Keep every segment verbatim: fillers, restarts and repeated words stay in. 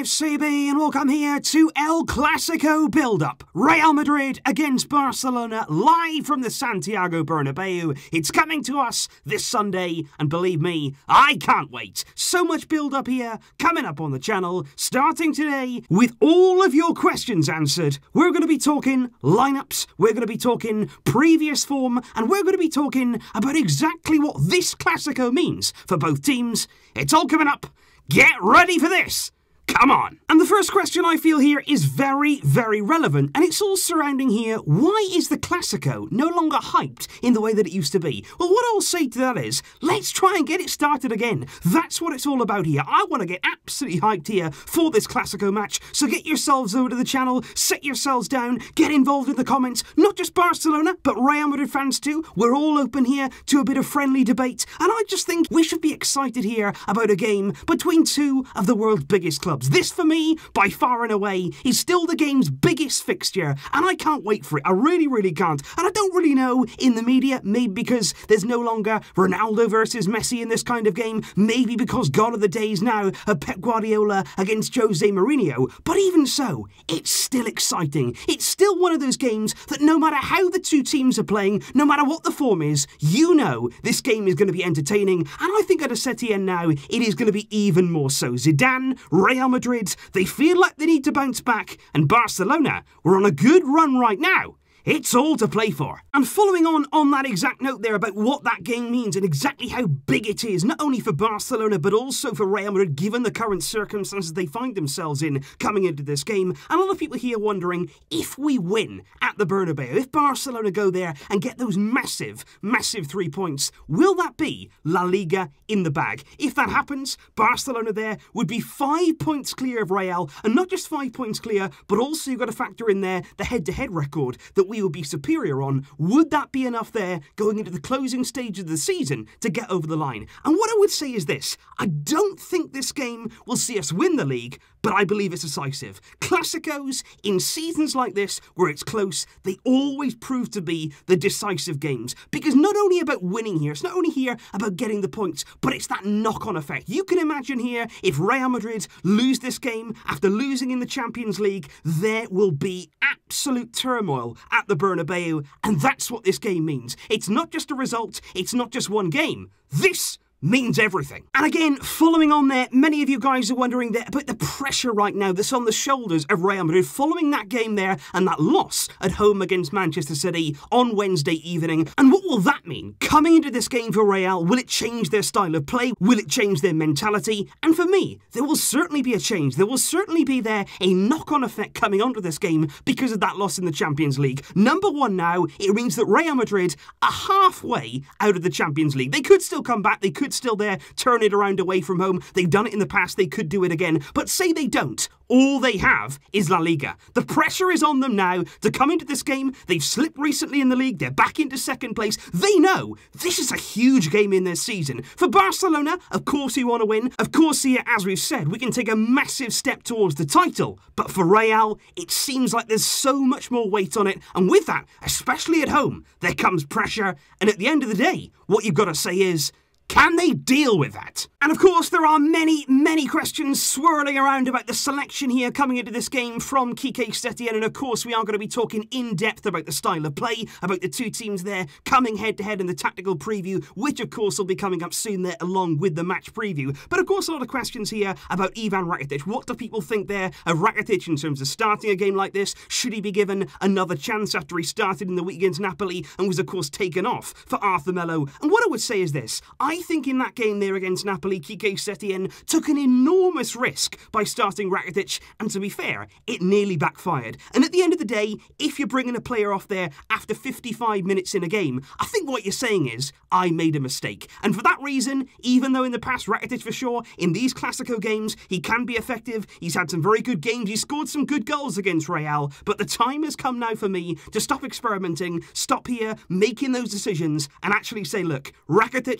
C B, and welcome here to El Clasico build-up. Real Madrid against Barcelona, live from the Santiago Bernabeu. It's coming to us this Sunday, and believe me, I can't wait. So much build-up here, coming up on the channel, starting today with all of your questions answered. We're going to be talking lineups, we're going to be talking previous form, and we're going to be talking about exactly what this Clasico means for both teams. It's all coming up. Get ready for this! Come on! And the first question I feel here is very, very relevant, and it's all surrounding here, why is the Clasico no longer hyped in the way that it used to be? Well, what I'll say to that is, let's try and get it started again. That's what it's all about here. I want to get absolutely hyped here for this Clasico match, so get yourselves over to the channel, set yourselves down, get involved in the comments, not just Barcelona, but Real Madrid fans too. We're all open here to a bit of friendly debate, and I just think we should be excited here about a game between two of the world's biggest clubs. This, for me, by far and away, is still the game's biggest fixture, and I can't wait for it. I really, really can't. And I don't really know in the media, maybe because there's no longer Ronaldo versus Messi in this kind of game, maybe because gone are the days now of Pep Guardiola against Jose Mourinho, but even so, it's still exciting. It's still one of those games that no matter how the two teams are playing, no matter what the form is, you know this game is going to be entertaining, and I think at a Setien now, it is going to be even more so. Zidane, Real Madrid, they feel like they need to bounce back, and Barcelona, we're on a good run right now. It's all to play for. And following on on that exact note there about what that game means and exactly how big it is, not only for Barcelona but also for Real Madrid, given the current circumstances they find themselves in coming into this game. And a lot of people here wondering, if we win at the Bernabeu, if Barcelona go there and get those massive, massive three points, will that be La Liga in the bag? If that happens, Barcelona there would be five points clear of Real, and not just five points clear, but also you've got to factor in there the head-to-head record that we will be superior on. Would that be enough there going into the closing stage of the season to get over the line? And what I would say is this, I don't think this game will see us win the league, but I believe it's decisive. Clásicos, in seasons like this, where it's close, they always prove to be the decisive games. Because not only about winning here, it's not only here about getting the points, but it's that knock-on effect. You can imagine here, if Real Madrid lose this game, after losing in the Champions League, there will be absolute turmoil at the Bernabeu, and that's what this game means. It's not just a result, it's not just one game. This means everything. And again, following on there, many of you guys are wondering there about the pressure right now that's on the shoulders of Real Madrid following that game there and that loss at home against Manchester City on Wednesday evening. And what will that mean? Coming into this game for Real, will it change their style of play? Will it change their mentality? And for me, there will certainly be a change. There will certainly be there a knock-on effect coming onto this game because of that loss in the Champions League. Number one now, it means that Real Madrid are halfway out of the Champions League. They could still come back, they could still there turn it around away from home. They've done it in the past, they could do it again. But say they don't, all they have is La Liga. The pressure is on them now to come into this game. They've slipped recently in the league, they're back into second place. They know this is a huge game in this season. For Barcelona, of course we want to win. Of course here, as we've said, we can take a massive step towards the title. But for Real, it seems like there's so much more weight on it. And with that, especially at home, there comes pressure. And at the end of the day, what you've got to say is, can they deal with that? And of course, there are many, many questions swirling around about the selection here coming into this game from Quique Setien. And of course, we are going to be talking in depth about the style of play, about the two teams there coming head to head in the tactical preview, which of course will be coming up soon there along with the match preview. But of course, a lot of questions here about Ivan Rakitic. What do people think there of Rakitic in terms of starting a game like this? Should he be given another chance after he started in the week against Napoli and was of course taken off for Arthur Melo? And what I would say is this, I I think in that game there against Napoli, Quique Setien took an enormous risk by starting Rakitic, and to be fair, it nearly backfired. And at the end of the day, if you're bringing a player off there after fifty-five minutes in a game, I think what you're saying is, I made a mistake. And for that reason, even though in the past Rakitic for sure, in these Clasico games, he can be effective, he's had some very good games, he's scored some good goals against Real, but the time has come now for me to stop experimenting, stop here, making those decisions, and actually say, look, Rakitic, you're on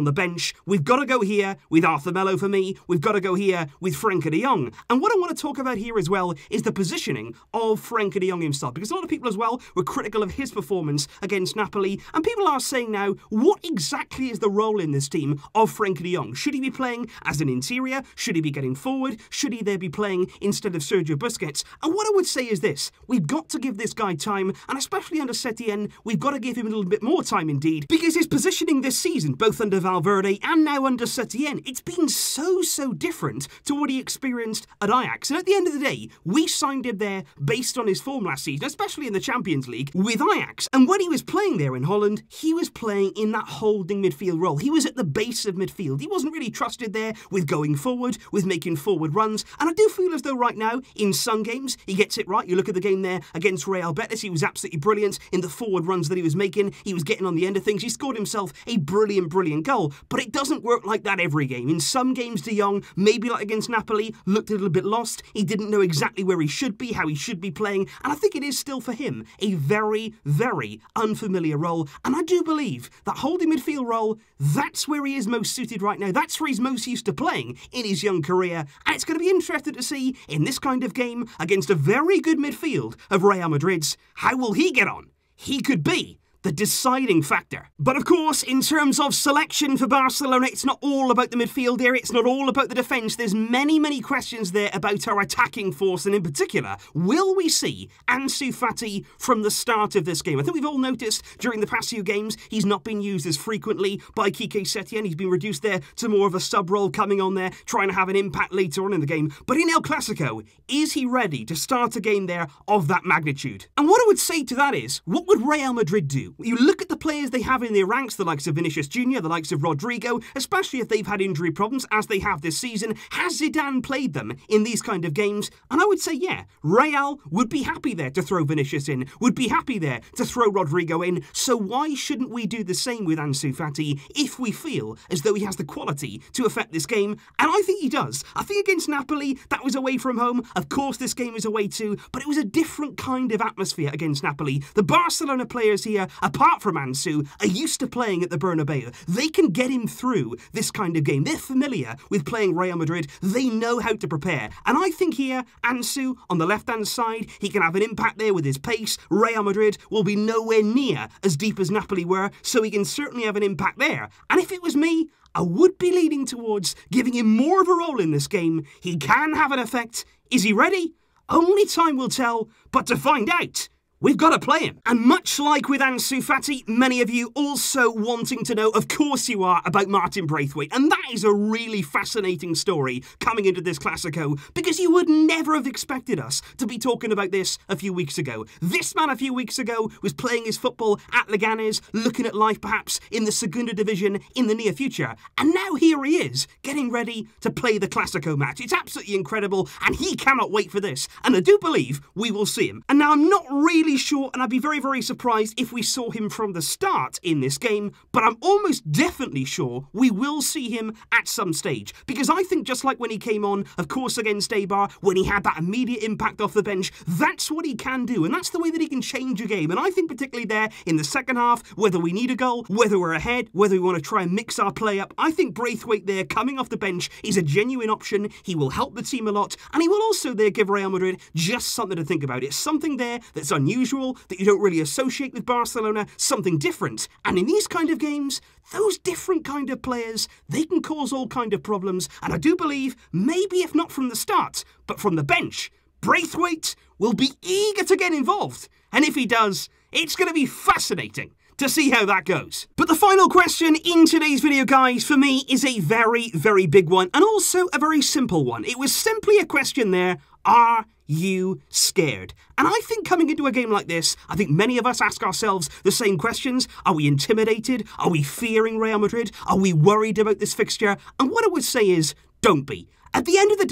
on the bench. We've got to go here with Arthur Melo for me. We've got to go here with Frenkie de Jong. And what I want to talk about here as well is the positioning of Frenkie de Jong himself, because a lot of people as well were critical of his performance against Napoli, and people are saying now, what exactly is the role in this team of Frenkie de Jong? Should he be playing as an interior? Should he be getting forward? Should he there be playing instead of Sergio Busquets? And what I would say is this: we've got to give this guy time, and especially under Setien, we've got to give him a little bit more time indeed, because his positioning this season, both under Valverde and now under Setien, it's been so, so different to what he experienced at Ajax. And at the end of the day, we signed him there based on his form last season, especially in the Champions League with Ajax. And when he was playing there in Holland, he was playing in that holding midfield role. He was at the base of midfield. He wasn't really trusted there with going forward, with making forward runs. And I do feel as though right now, in some games, he gets it right. You look at the game there against Real Betis, he was absolutely brilliant in the forward runs that he was making. He was getting on the end of things. He scored himself a brilliant, brilliant goal. But it doesn't work like that every game. In some games, De Jong, maybe like against Napoli, looked a little bit lost. He didn't know exactly where he should be, how he should be playing. And I think it is still for him a very, very unfamiliar role. And I do believe that holding midfield role, that's where he is most suited right now. That's where he's most used to playing in his young career. And it's going to be interesting to see in this kind of game against a very good midfield of Real Madrid's, how will he get on? He could be the deciding factor. But of course, in terms of selection for Barcelona, it's not all about the midfield area, it's not all about the defence. There's many, many questions there about our attacking force, and in particular, will we see Ansu Fati from the start of this game? I think we've all noticed during the past few games, he's not been used as frequently by Quique Setien. He's been reduced there to more of a sub role, coming on there, trying to have an impact later on in the game. But in El Clasico, is he ready to start a game there of that magnitude? And what I would say to that is, what would Real Madrid do? You look at the players they have in their ranks, the likes of Vinicius Junior, the likes of Rodrygo, especially if they've had injury problems, as they have this season. Has Zidane played them in these kind of games? And I would say, yeah, Real would be happy there to throw Vinicius in, would be happy there to throw Rodrygo in. So why shouldn't we do the same with Ansu Fati if we feel as though he has the quality to affect this game? And I think he does. I think against Napoli, that was away from home. Of course, this game is away too, but it was a different kind of atmosphere against Napoli. The Barcelona players here, apart from Ansu, are used to playing at the Bernabeu. They can get him through this kind of game. They're familiar with playing Real Madrid. They know how to prepare. And I think here, Ansu, on the left-hand side, he can have an impact there with his pace. Real Madrid will be nowhere near as deep as Napoli were, so he can certainly have an impact there. And if it was me, I would be leaning towards giving him more of a role in this game. He can have an effect. Is he ready? Only time will tell, but to find out, we've got to play him. And much like with Ansu Fati, many of you also wanting to know, of course you are, about Martin Braithwaite. And that is a really fascinating story coming into this Clasico, because you would never have expected us to be talking about this a few weeks ago. This man a few weeks ago was playing his football at Leganés, looking at life perhaps in the Segunda Division in the near future. And now here he is, getting ready to play the Clasico match. It's absolutely incredible, and he cannot wait for this. And I do believe we will see him. And now I'm not really sure, and I'd be very, very surprised if we saw him from the start in this game, but I'm almost definitely sure we will see him at some stage, because I think just like when he came on, of course, against Eibar, when he had that immediate impact off the bench, that's what he can do, and that's the way that he can change a game. And I think particularly there in the second half, whether we need a goal, whether we're ahead, whether we want to try and mix our play up, I think Braithwaite there coming off the bench is a genuine option. He will help the team a lot, and he will also there give Real Madrid just something to think about. It's something there that's unusual, that you don't really associate with Barcelona, something different. And in these kind of games, those different kind of players, they can cause all kind of problems. And I do believe, maybe if not from the start, but from the bench, Braithwaite will be eager to get involved. And if he does, it's going to be fascinating to see how that goes. But the final question in today's video, guys, for me is a very, very big one, and also a very simple one. It was simply a question there: are you scared? And I think coming into a game like this, I think many of us ask ourselves the same questions. Are we intimidated? Are we fearing Real Madrid? Are we worried about this fixture? And what I would say is, don't be. At the end of the day,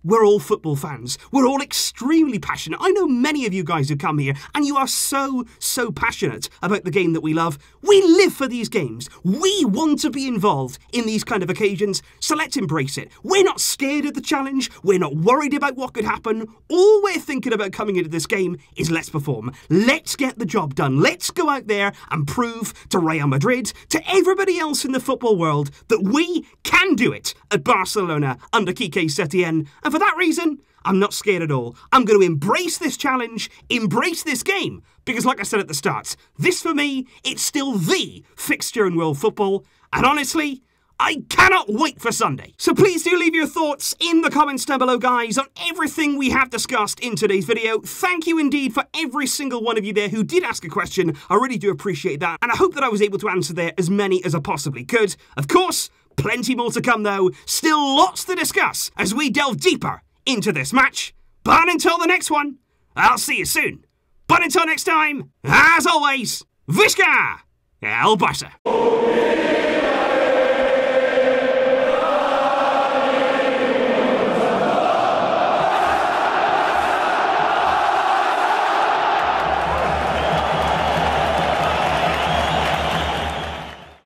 we're all football fans. We're all extremely passionate. I know many of you guys who come here, and you are so, so passionate about the game that we love. We live for these games. We want to be involved in these kind of occasions, so let's embrace it. We're not scared of the challenge. We're not worried about what could happen. All we're thinking about coming into this game is let's perform. Let's get the job done. Let's go out there and prove to Real Madrid, to everybody else in the football world, that we can do it at Barcelona under Quique Setien. And for that reason, I'm not scared at all. I'm going to embrace this challenge, embrace this game, because like I said at the start, this for me, it's still the fixture in world football, and honestly, I cannot wait for Sunday. So please do leave your thoughts in the comments down below, guys, on everything we have discussed in today's video. Thank you indeed for every single one of you there who did ask a question. I really do appreciate that, and I hope that I was able to answer there as many as I possibly could. Of course, plenty more to come though. Still lots to discuss as we delve deeper into this match. But until the next one, I'll see you soon. But until next time, as always, Visca El Barça.